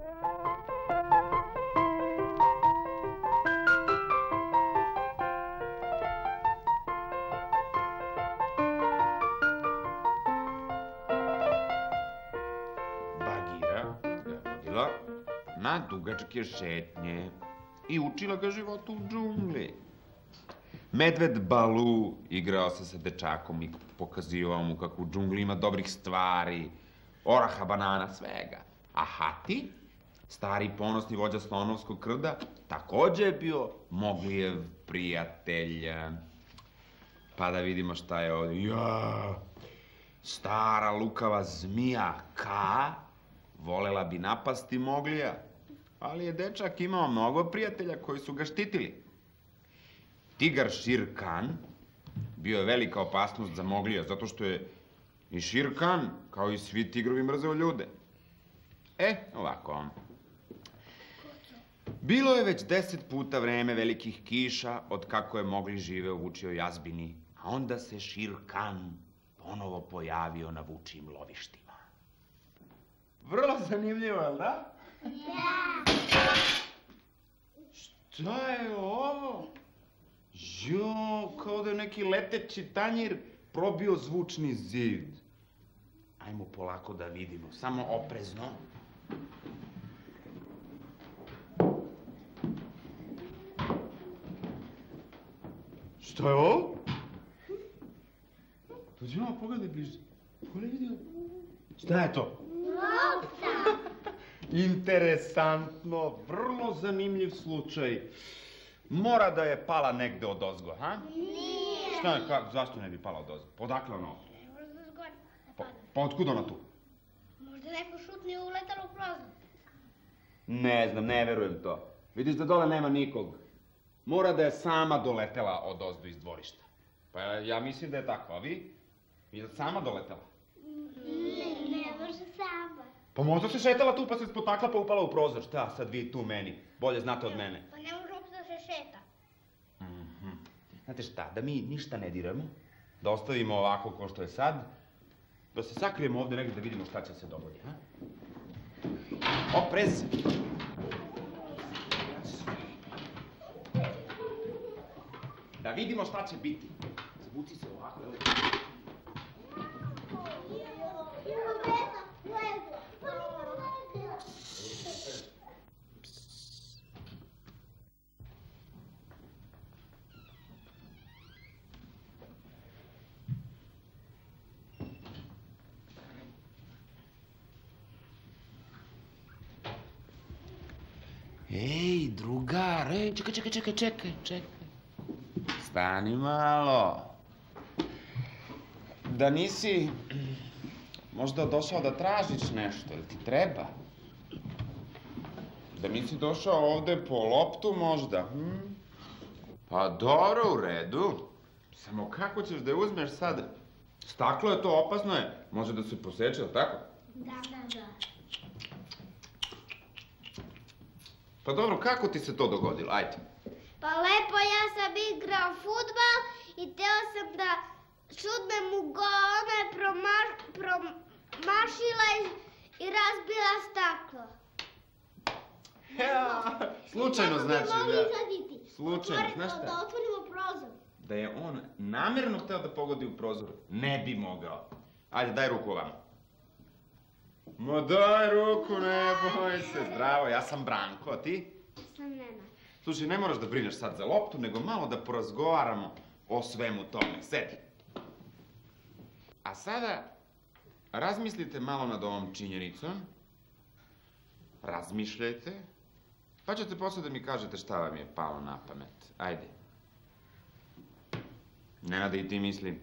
Bagira ga vodila na dugačke šetnje i učila ga životu u džungli. Medved Balu igrao se sa dečakom i pokazivao mu kako u džungli ima dobrih stvari, oraha, banana, svega. A Hati, stari ponosni vođa slonovskog krda, takođe je bio Moglijev prijatelj. Pa da vidimo šta je ovdje. Ja, stara lukava zmija Ka volela bi napasti Moglija, ali je dečak imao mnogo prijatelja koji su ga štitili. Tigar Šir Kan bio je velika opasnost za Moglija, zato što je i Šir Kan, kao i svi tigrovi, mrzeo ljude. Ovako. Bilo je već 10 puta vreme velikih kiša od kako je Mogli živeo u vučijoj jazbini, a onda se Šir Kan ponovo pojavio na vučijim lovištima. Vrlo zanimljivo, jel da? Da! Šta je ovo? Jo, kao da je neki leteći tanjir probio zvučni zid. Ajmo polako da vidimo, samo oprezno. Šta je ovo? Dođi malo pogledaj bliže. Ko ne vidio? Šta je to? Lopta! Interesantno, vrlo zanimljiv slučaj. Mora da je pala negde odozgo, ha? Nije. Šta je, kako, zašto ne bi pala odozgo? Odakle ona? Možda zgodno da pada. Pa otkud ona tu? Možda neko šutnio i uletalo u prozor. Ne znam, ne verujem to. Vidiš da dole nema nikog. Mora da je sama doletela odozdo iz dvorišta. Pa ja mislim da je tako, a vi? Vi da sama doletela? Ne može sama. Pa možda se šetala tu pa se spotakla pa upala u prozor. Šta sad vi tu meni? Bolje znate od mene. Pa ne može uopšte da se šeta. Znate šta, da mi ništa ne diramo, da ostavimo ovako ko što je sad, da se sakrijemo ovde negdje da vidimo šta će se dogodi, ha? Oprez! Da vidimo šta će biti. Zavuci se ovako, jel? Ej, drugar, čekaj. Stani malo. Da nisi možda došao da tražiš nešto, ili ti treba? Da nisi došao ovde po loptu možda, Pa dobro, u redu. Samo kako ćeš da je uzmeš sad? Staklo je to, opasno je. Može da se poseče, ili tako? Da. Pa dobro, kako ti se to dogodilo? Ajde. Pa lepo, ja sam igrao fudbal i teo sam da šutnem u gol, ona je promašila i razbila staklo. Slučajno znači da... Mogli zaditi. Slučajno, znaš šta? Da otvorimo prozor. Da je on namjerno hteo da pogodi u prozor, ne bi mogao. Ajde, daj ruku ovamo. Ma daj ruku, ne boj se. Zdravo, ja sam Branko, a ti? Sam Nena. Slušaj, ne moraš da brineš sad za loptu, nego malo da porazgovaramo o svemu tome. Sedi. A sada, razmislite malo nad ovom činjenicom. Razmišljajte. Pa ćete posle da mi kažete šta vam je palo na pamet. Ajde. Nenade, i ti misli.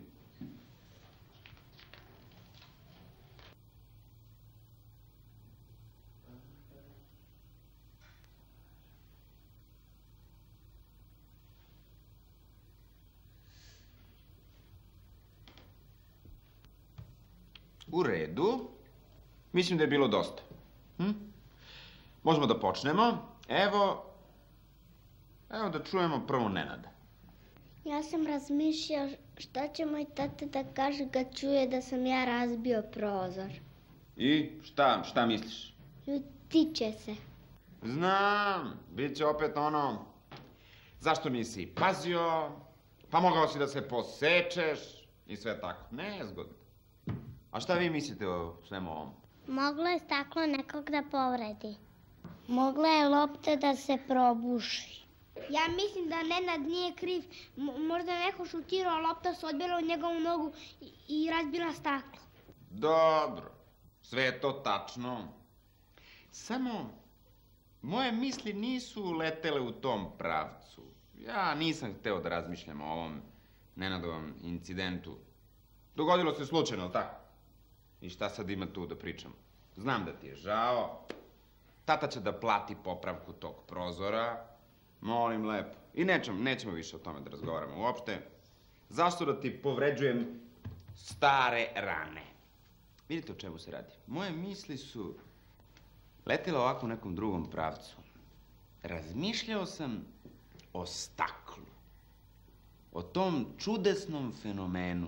U redu. Mislim da je bilo dosta. Možemo da počnemo. Evo da čujemo prvo Nenada. Ja sam razmišljao šta će moj tata da kaže kad čuje da sam ja razbio prozor. I šta misliš? Stiče se. Znam, bit će opet ono, zašto nisi pazio, pa mogao si da se posečeš i sve tako. Nezgodno. A šta vi mislite o svemu ovom? Moglo je staklo nekog da povredi. Mogla je lopta da se probuši. Ja mislim da Nenad nije kriv. Možda neko šutirao, lopta se odbila u njegovu nogu i razbila staklo. Dobro, sve je to tačno. Samo, moje misli nisu letele u tom pravcu. Ja nisam hteo da razmišljam o ovom Nenadovom incidentu. Dogodilo se slučajno, ali tako? I šta sad ima tu da pričam? Znam da ti je žao. Tata će da plati popravku tog prozora. Molim lepo. I nećemo više o tome da razgovaramo uopšte. Zašto da ti povređujem stare rane? Vidite o čemu se radi. Moje misli su letile ovako u nekom drugom pravcu. Razmišljao sam o staklu. O tom čudesnom fenomenu.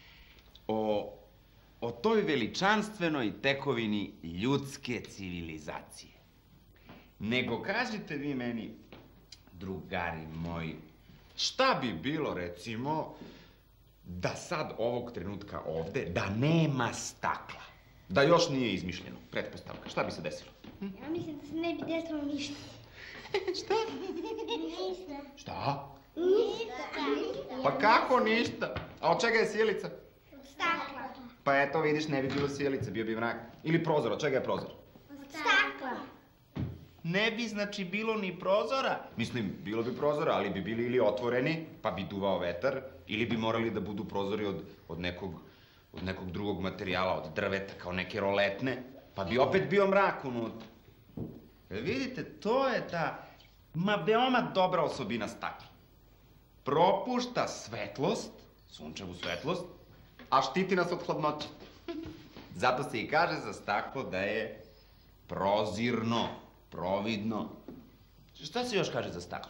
O toj veličanstvenoj tekovini ljudske civilizacije. Nego kažite vi meni, drugari moji, šta bi bilo, recimo, da sad ovog trenutka ovde, da nema stakla? Da još nije izmišljeno, pretpostavka. Šta bi se desilo? Ja mislim da se ne bi desilo ništa. Šta? Ništa. Šta? Ništa. Pa kako ništa? A od čega je sjelica? Stakla. Pa eto, vidiš, ne bi bilo sjelice, bio bi mrak. Ili prozor, od čega je prozor? Stakla. Ne bi, znači, bilo ni prozora. Mislim, bilo bi prozora, ali bi bili ili otvoreni, pa bi duvao vetar, ili bi morali da budu prozori od nekog drugog materijala, od drveta, kao neke roletne, pa bi opet bio mrak unutra. Vidite, to je ta, veoma dobra osobina stakla. Propušta svetlost, sunčevu svetlost, a štiti nas od hladnoće. Zato se i kaže za staklo da je prozirno, providno. Šta se još kaže za staklo?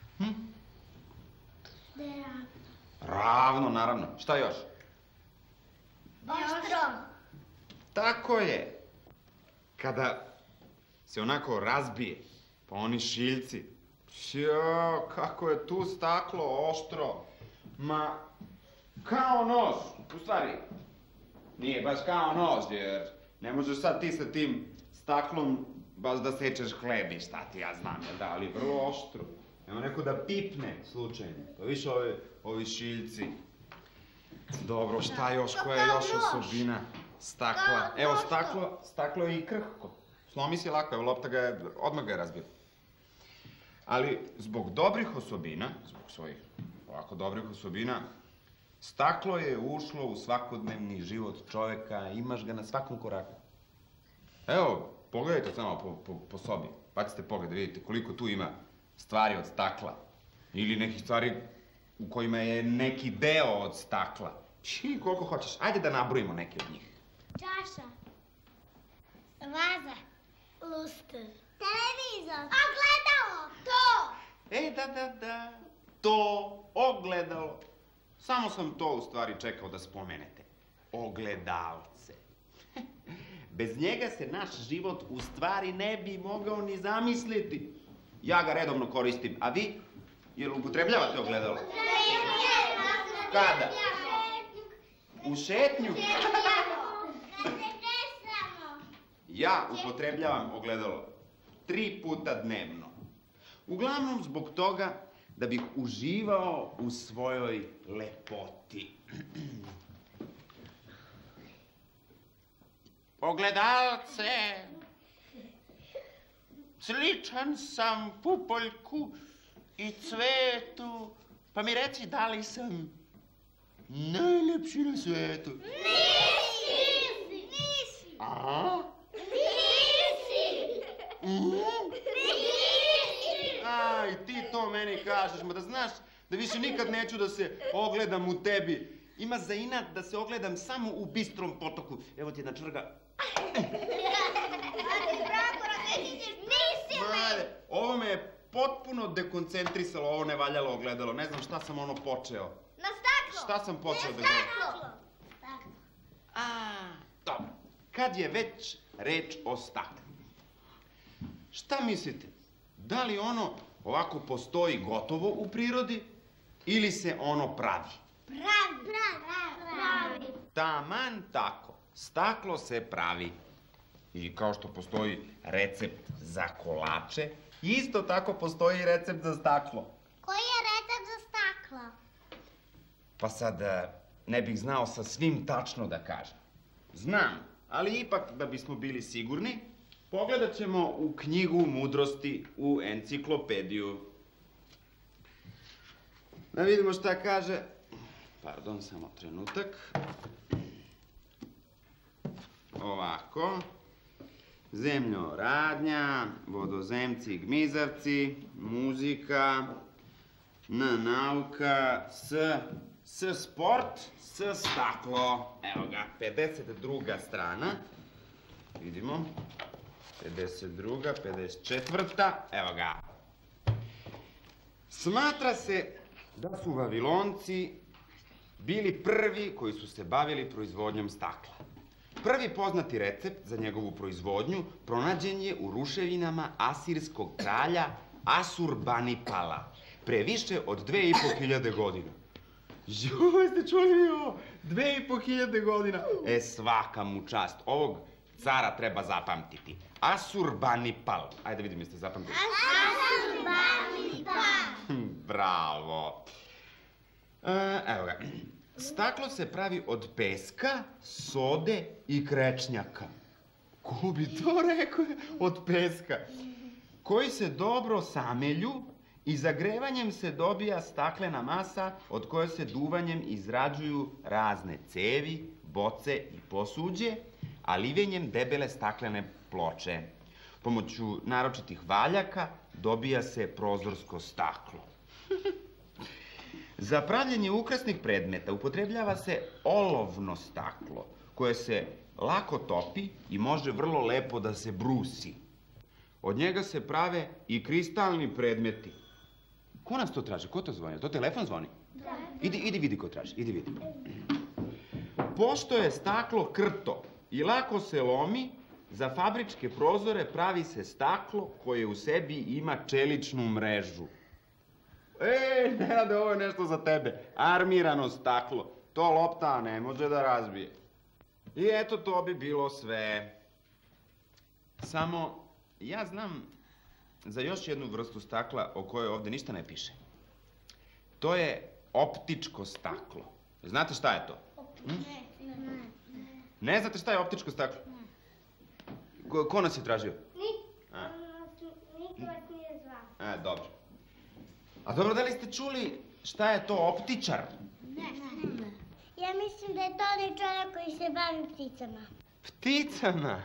Da je ravno. Ravno, naravno. Šta još? Oštro. Tako je. Kada se onako razbije, pa oni šiljci, jao, kako je tu staklo oštro. Ma, kao nož. U stvari, nije baš kao nož, jer ne možeš sad ti sa tim staklom baš da sečeš hleb i šta ti ja znam, jel da, ali vrlo oštro. Evo neko da pipne slučajno, pa više ovi šiljci. Dobro, šta još, koja je još osobina stakla? Evo, staklo je i krhko. Slomi se lako, evo lopta odmah ga je razbila. Ali zbog dobrih osobina, zbog svojih ovako dobrih osobina, staklo je ušlo u svakodnevni život čoveka, imaš ga na svakom koraku. Evo, pogledajte samo po sobi, bacite pogled da vidite koliko tu ima stvari od stakla. Ili nekih stvari u kojima je neki deo od stakla. Koliko hoćeš, ajde da nabrojimo neke od njih. Čaša. Vaza. Luster. Televizor. Ogledalo. To. Da. To ogledalo. Samo sam to u stvari čekao da spomenete. Ogledalce. Bez njega se naš život u stvari ne bi mogao ni zamisliti. Ja ga redovno koristim, a vi? Jel upotrebljavate ogledalo? Kada? U šetnju? Ja upotrebljavam ogledalo 3 puta dnevno. Uglavnom zbog toga da bih uživao u svojoj lepoti. Ogledalce, sličan sam pupoljku i cvetu, pa mi reci da li sam najlepši na svetu. Nisi. A? Nisi. Aj, ti to meni kažeš, ma da znaš da više nikad neću da se ogledam u tebi. Ima za inat da se ogledam samo u bistrom potoku. Evo ti jedna čvrga. Male, ovo me je potpuno dekoncentrisalo, ovo nevaljalo ogledalo. Ne znam šta sam ono počeo. Na staklo. Šta sam počeo da gledam? Dobro. Kad je već reč o staklu. Šta mislite? Da li ono ovako postoji gotovo u prirodi ili se ono pravi? Pravi. Taman tako. Staklo se pravi. I kao što postoji recept za kolače, isto tako postoji i recept za staklo. Koji je recept za staklo? Pa sad ne bih znao sa svim tačno da kažem. Znam, ali ipak da bismo bili sigurni, pogledat ćemo u knjigu mudrosti, u enciklopediju. Da vidimo šta kaže. Pardon, samo trenutak. Ovako. Zemljoradnja, vodozemci i gmizavci, muzika, nauka, s sport, s staklo. Evo ga, 52. strana. Vidimo. 52. 54. Evo ga. Smatra se da su Vavilonci bili prvi koji su se bavili proizvodnjom stakla. Prvi poznati recept za njegovu proizvodnju pronađen je u ruševinama asirskog kralja Asurbanipala pre više od 2500 godina. Joj, ste čuli mi ovo? 2500 godina. Svaka mu čast. Ovog cara treba zapamtiti. Asurbanipal. Ajde vidim, jeste zapamtili? Asurbanipal. Bravo. Evo ga. Staklo se pravi od peska, sode i krečnjaka. Ko bi to rekao? Od peska. Koji se dobro samelju i zagrevanjem se dobija staklena masa od koje se duvanjem izrađuju razne cevi, boce i posuđe, a livenjem debele staklene ploče. Pomoću naročitih valjaka dobija se prozorsko staklo. Za pravljenje ukrasnih predmeta upotrebljava se olovno staklo, koje se lako topi i može vrlo lepo da se brusi. Od njega se prave i kristalni predmeti. Ko nas to traži? Ko to zvoni? To telefon zvoni? Da. Idi vidi ko traži, idi vidi. Pošto je staklo krto i lako se lomi, za fabričke prozore pravi se staklo koje u sebi ima čeličnu mrežu. Nenade, ovo je nešto za tebe. Armirano staklo. To lopta ne može da razbije. I eto, to bi bilo sve. Samo, ja znam za još jednu vrstu stakla o kojoj ovde ništa ne piše. To je optičko staklo. Znate šta je to? Ne. Ne znate šta je optičko staklo? Ko nas je tražio? Niko vas nije zvao. Dobro. A dobro, da li ste čuli šta je to optičar? Ne. Ja mislim da je to onaj čovjek koji se bavi pticama. Pticama?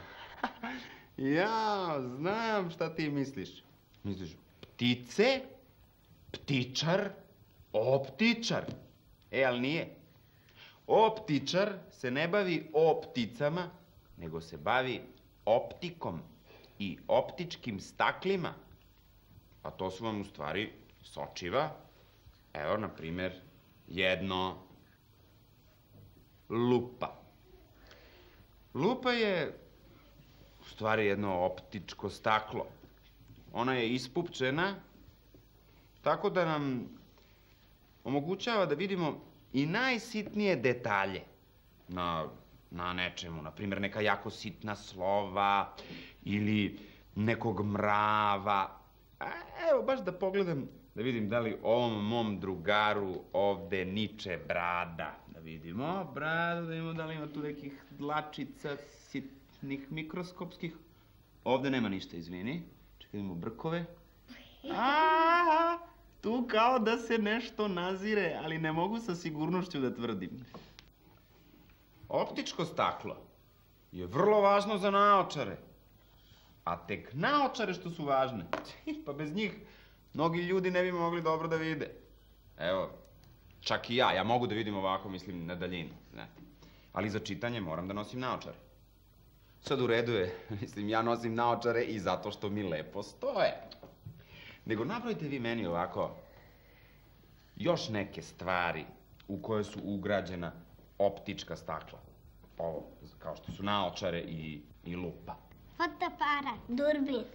Ja znam šta ti misliš. Misliš ptice, ptičar, optičar. Ali nije. Optičar se ne bavi pticama, nego se bavi optikom i optičkim staklima. A to su vam u stvari sočiva. Evo, na primer, jedno lupa. Lupa je u stvari jedno optičko staklo. Ona je ispupčena, tako da nam omogućava da vidimo i najsitnije detalje na nečemu. Na primer, neka jako sitna slova ili nekog mrava. Evo, baš da pogledam, da vidim da li ovom mom drugaru ovde niče brada. Da vidimo bradu, da vidimo da li ima tu nekih dlačica sitnih mikroskopskih. Ovde nema ništa, izvini. Čekaj, vidimo brkove. Tu kao da se nešto nazire, ali ne mogu sa sigurnošću da tvrdim. Optičko staklo je vrlo važno za naočare. A tek naočare što su važne. Pa bez njih mnogi ljudi ne bi mogli dobro da vide. Evo, čak i ja mogu da vidim ovako, mislim, na daljinu, znate. Ali za čitanje moram da nosim naočare. Sad u redu je, mislim, ja nosim naočare i zato što mi lepo stoje. Nego napravite vi meni ovako još neke stvari u koje su ugrađena optička stakla. Ovo, kao što su naočare i lupa. Fotoaparat, durbin.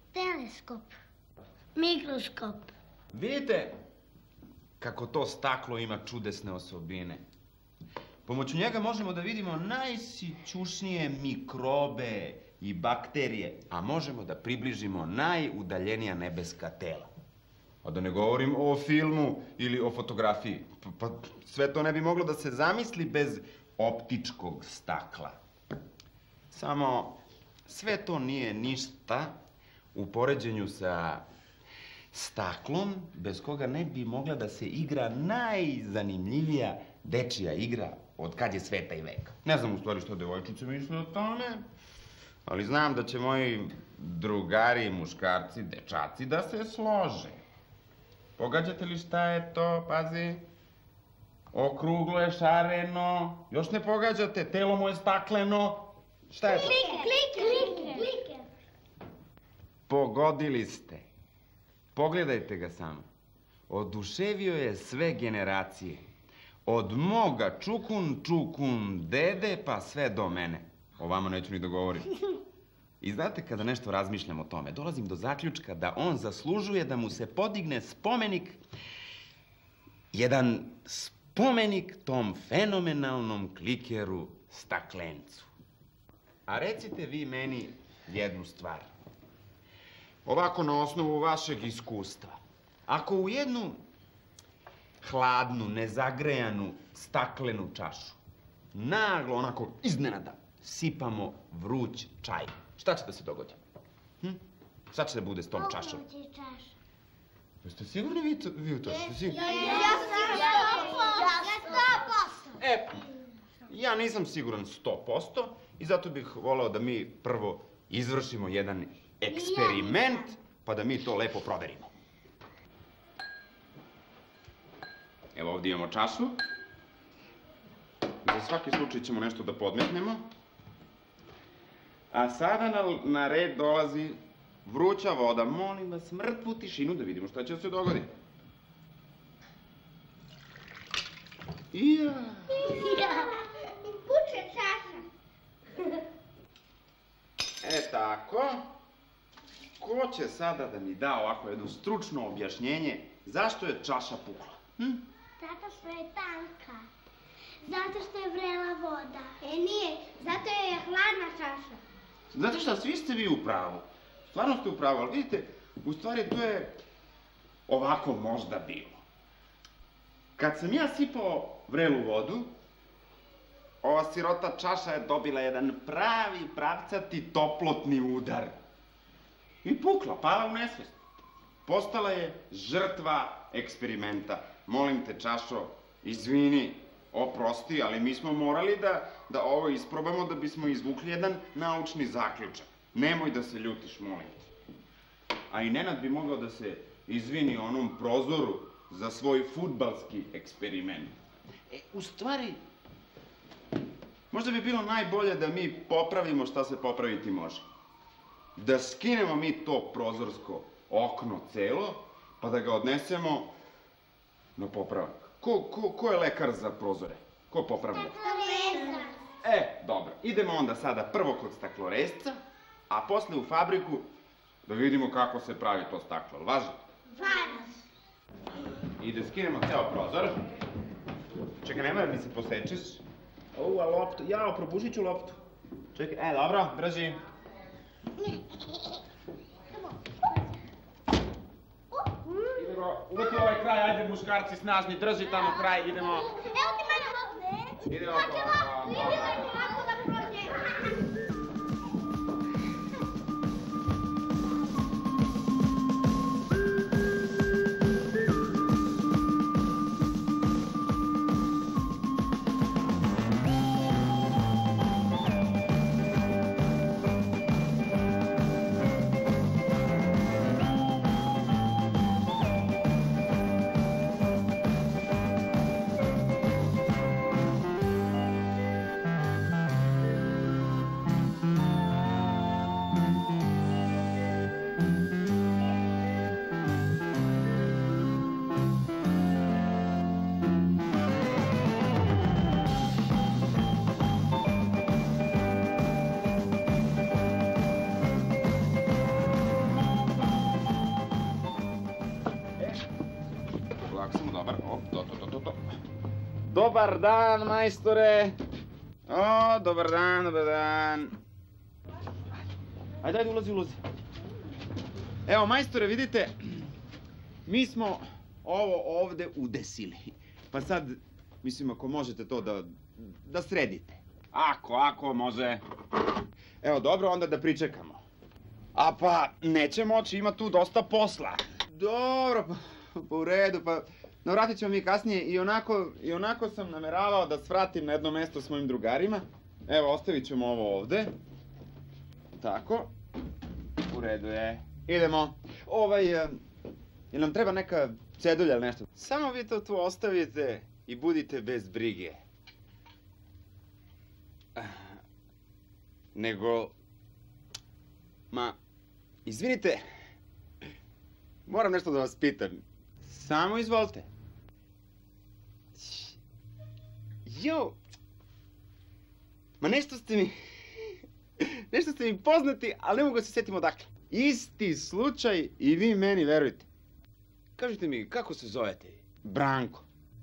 Teleskop. Mikroskop. Vidite kako to staklo ima čudesne osobine. Pomoću njega možemo da vidimo najsićušnije mikrobe i bakterije, a možemo da približimo najudaljenija nebeska tela. A da ne govorim o filmu ili o fotografiji. Pa sve to ne bi moglo da se zamisli bez optičkog stakla. Samo sve to nije ništa u poređenju sa staklom, bez koga ne bi mogla da se igra najzanimljivija dečija igra od kad je sveta i veka. Ne znam u stvari što devojčice misle o tome, ali znam da će moji drugari, muškarci, dečaci da se slože. Pogađate li šta je to? Pazi. Okruglo je, šareno. Još ne pogađate, telo mu je stakleno. Šta je to? Kliker. Pogodili ste. Pogledajte ga samo. Oduševio je sve generacije. Od moga čukun dede pa sve do mene. O vama neću ni da govorim. I znate, kada nešto razmišljam o tome, dolazim do zaključka da on zaslužuje da mu se podigne spomenik, jedan spomenik tom fenomenalnom klikeru staklencu. A recite vi meni jednu stvar. Ovako na osnovu vašeg iskustva. Ako u jednu hladnu, nezagrejanu, staklenu čašu naglo, onako iznenada, sipamo vruć čaj, šta će da se dogodi? Šta će da bude s tom čašom? Jeste sigurni vi u to? Ja nisam siguran 100% i zato bih voleo da mi prvo izvršimo jedan eksperiment, pa da mi to lepo proverimo. Evo ovdje imamo čašu. Za svaki slučaj ćemo nešto da podmetnemo. A sada na red dolazi vruća voda. Molim vas, mrtvu tišinu da vidimo šta će se dogodi. Puče čaša. Tako. Ko će sada da mi da ovako jedno stručno objašnjenje zašto je čaša pukla? Zato što je tanka. Zato što je vrela voda. Nije, zato je hladna čaša. Znate šta, svi ste vi u pravu. Stvarno ste u pravu, ali vidite, u stvari to je ovako možda bilo. Kad sam ja sipao vrelu vodu, ova sirota čaša je dobila jedan pravi, pravcati, toplotni udar. I pukla, pala u nesvest. Postala je žrtva eksperimenta. Molim te, čašo, izvini, oprosti, ali mi smo morali da ovo isprobamo da bismo izvukli jedan naučni zaključak. Nemoj da se ljutiš, molim te. A i Nenad bi mogao da se izvini onom prozoru za svoj fudbalski eksperiment. U stvari, možda bi bilo najbolje da mi popravimo šta se popraviti može. Da skinemo mi to prozorsko okno celo, pa da ga odnesemo na popravak. Ko je lekar za prozore? Ko popravlja? Staklorezac. Dobro. Idemo onda sada prvo kod stakloresca, a posle u fabriku da vidimo kako se pravi to staklo. Važi? Važi. I da skinemo ceo prozor. Čekaj, nemoj da mi se posečeš. A loptu, jao, probušit ću loptu. Čekaj, dobro, drži. Idemo, uveti ovaj kraj, ajde muškarci snažni, drži tamo kraj, idemo. Evo ti mene ovdje. Idemo ovako. Kako da prođe? dobar. To. Dobar dan, majstore. O, dobar dan. Ajde, ulazi. Evo, majstore, vidite, mi smo ovo ovde udesili. Pa sad, mislim, ako možete to da sredite. Ako može. Evo, dobro, onda da pričekamo. A pa, neće moći, ima tu dosta posla. Dobro, pa u redu, pa navratit ćemo mi kasnije. I onako sam nameravao da svratim na jedno mesto s mojim drugarima. Evo, ostavit ćemo ovo ovde. Tako. U redu je. Idemo. Jel nam treba neka cedulja ili nešto? Samo vi to tu ostavite i budite bez brige. Izvinite, moram nešto da vas pitam. Samo izvolite. Nešto ste mi poznati, ali ne mogu da se setim odakle. Isti slučaj i vi meni verujte. Kažite mi, kako se zovete? Branko.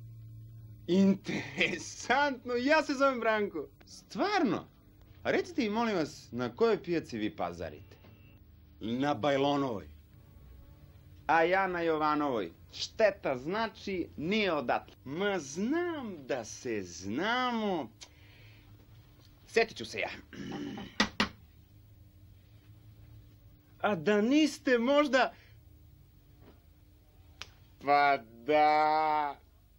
Interesantno, ja se zovem Branko. Stvarno? A recite mi, molim vas, na kojoj pijaci vi pazarite? Na Bajlonovoj. A ja na Jovanovoj. Šteta, znači, nije odatle. Ma znam da se znamo. Sjetit ću se ja. A da niste možda... Pa da...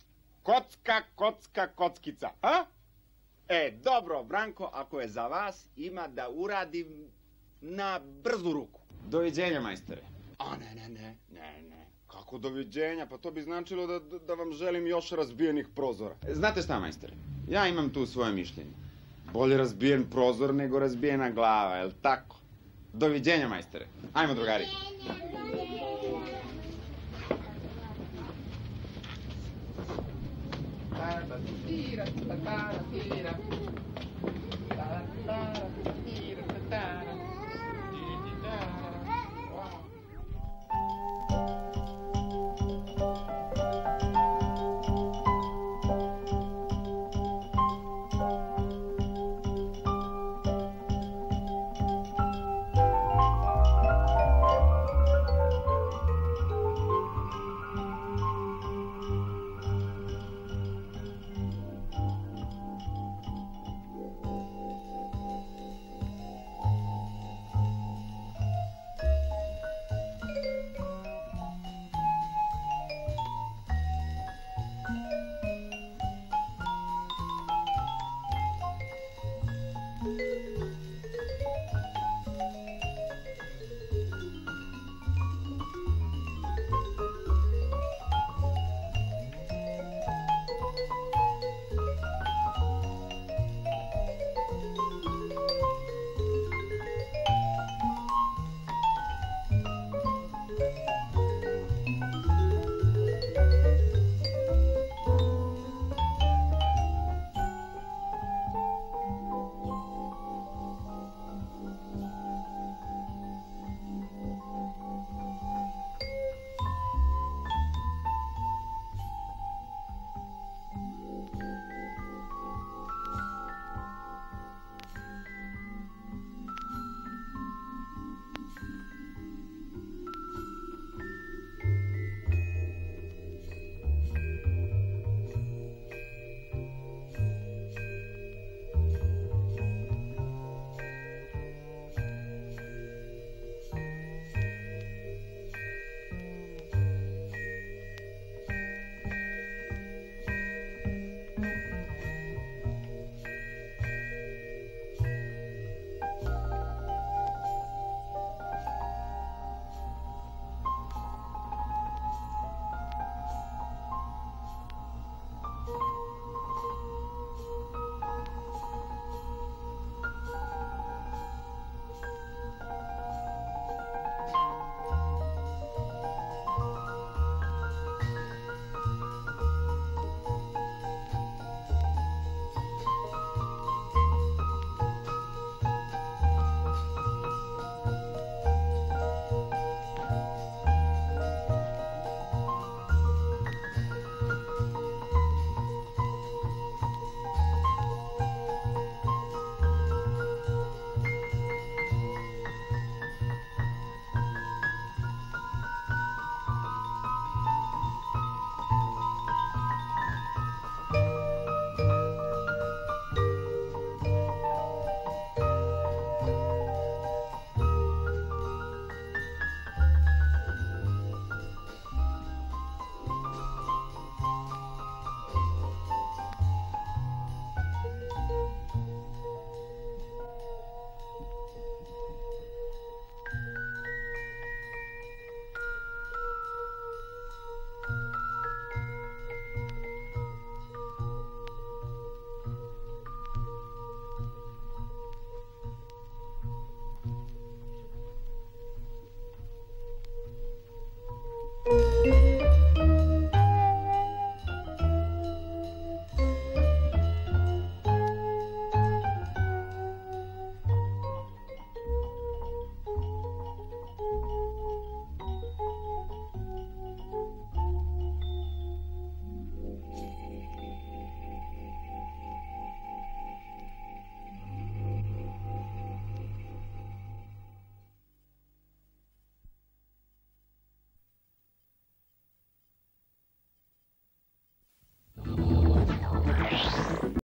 Kockica, a? Dobro, Branko, ako je za vas, ima da uradim na brzu ruku. Doviđenja, majstore. A ne. Kako doviđenja? Pa to bi značilo da vam želim još razbijenih prozora. Znate šta, majstore? Ja imam tu svoje mišljenje. Bolje razbijen prozor nego razbijena glava, jel tako? Doviđenja, majstore. Ajmo, drugari.